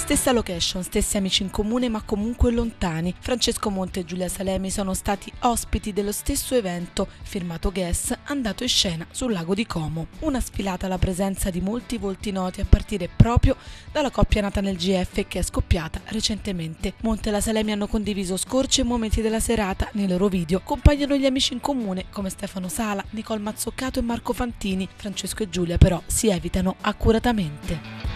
Stessa location, stessi amici in comune ma comunque lontani. Francesco Monte e Giulia Salemi sono stati ospiti dello stesso evento, firmato Guess, andato in scena sul lago di Como. Una sfilata alla presenza di molti volti noti a partire proprio dalla coppia nata nel GF che è scoppiata recentemente. Monte e la Salemi hanno condiviso scorci e momenti della serata. Nei loro video compaiono gli amici in comune come Stefano Sala, Nicole Mazzoccato e Marco Fantini. Francesco e Giulia però si evitano accuratamente.